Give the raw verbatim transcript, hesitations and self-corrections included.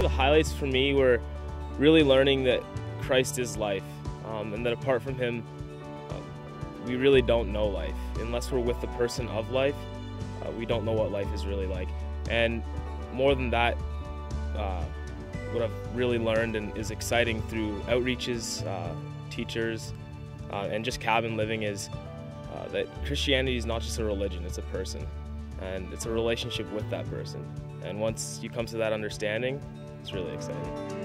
the highlights for me were really learning that Christ is life, um, and that apart from Him, uh, we really don't know life. Unless we're with the person of life, uh, we don't know what life is really like. And more than that, uh, what I've really learned and is exciting through outreaches, uh, teachers, uh, and just cabin living is uh, that Christianity is not just a religion, it's a person. And it's a relationship with that person. And once you come to that understanding, it's really exciting.